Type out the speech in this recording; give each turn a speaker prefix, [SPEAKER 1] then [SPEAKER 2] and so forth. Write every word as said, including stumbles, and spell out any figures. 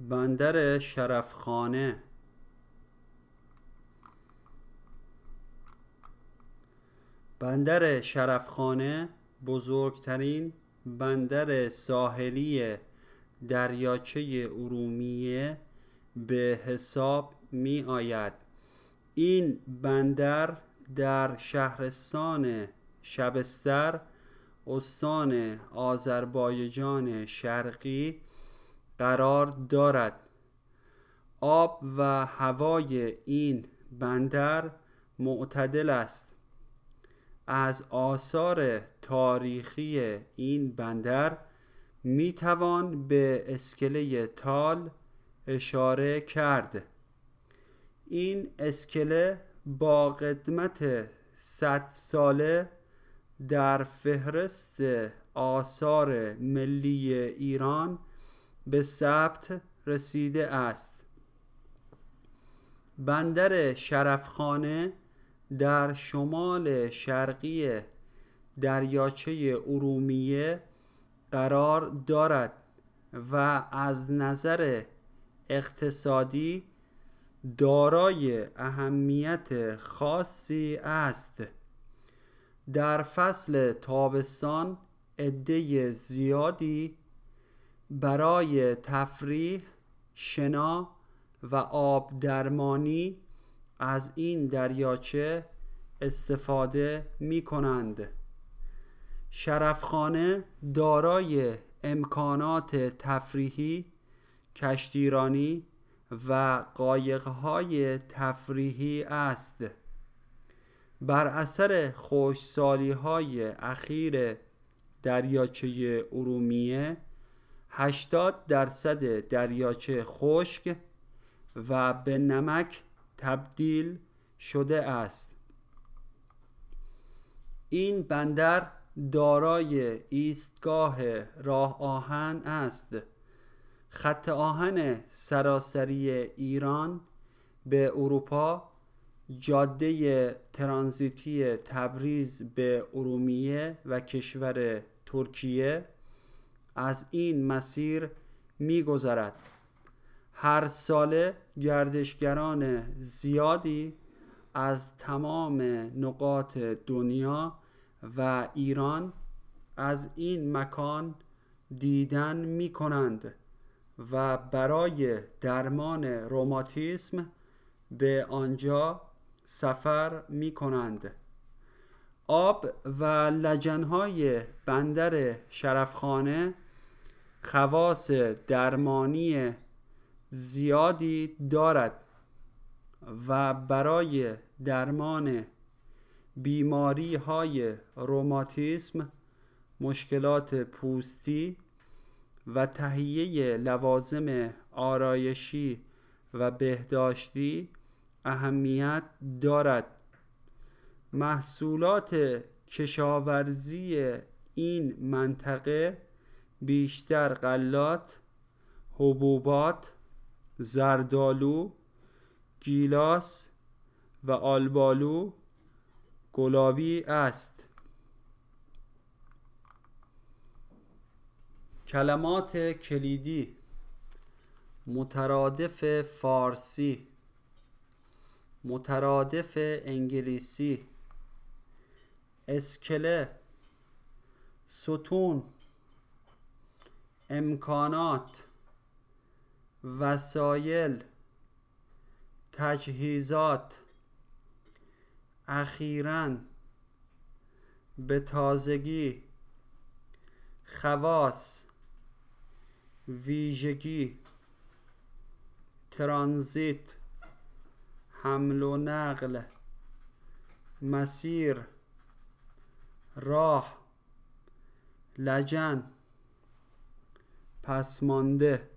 [SPEAKER 1] بندر شرفخانه. بندر شرفخانه بزرگترین بندر ساحلی دریاچه ارومیه به حساب می آید. این بندر در شهرستان شبستر استان آذربایجان شرقی قرار دارد. آب و هوای این بندر معتدل است. از آثار تاریخی این بندر می توان به اسکله تال اشاره کرد. این اسکله با قدمت صد ساله در فهرست آثار ملی ایران به ثبت رسیده است. بندر شرفخانه در شمال شرقی دریاچه ارومیه قرار دارد و از نظر اقتصادی دارای اهمیت خاصی است. در فصل تابستان عده زیادی برای تفریح، شنا و آب درمانی از این دریاچه استفاده می کنند. شرفخانه دارای امکانات تفریحی، کشتیرانی و قایق‌های تفریحی است. بر اثر خشکسالی‌های اخیر دریاچه ارومیه هشتاد درصد دریاچه خشک و به نمک تبدیل شده است. این بندر دارای ایستگاه راه آهن است. خط آهن سراسری ایران به اروپا، جاده ترانزیتی تبریز به ارومیه و کشور ترکیه از این مسیر می‌گذرد. هر ساله گردشگران زیادی از تمام نقاط دنیا و ایران از این مکان دیدن می کنند و برای درمان روماتیسم به آنجا سفر می کنند. آب و لجن‌های بندر شرفخانه خواص درمانی زیادی دارد و برای درمان بیماری های روماتیسم، مشکلات پوستی و تهیه لوازم آرایشی و بهداشتی اهمیت دارد. محصولات کشاورزی این منطقه بیشتر غلات، حبوبات، زردآلو، گیلاس و آلبالو گلابی است. کلمات کلیدی: مترادف فارسی، مترادف انگلیسی، اسکله، ستون، امکانات، وسایل، تجهیزات، اخیراً، به تازگی، خواص، ویژگی، ترانزیت، حمل و نقل، مسیر، راه، لجن، پسمانده.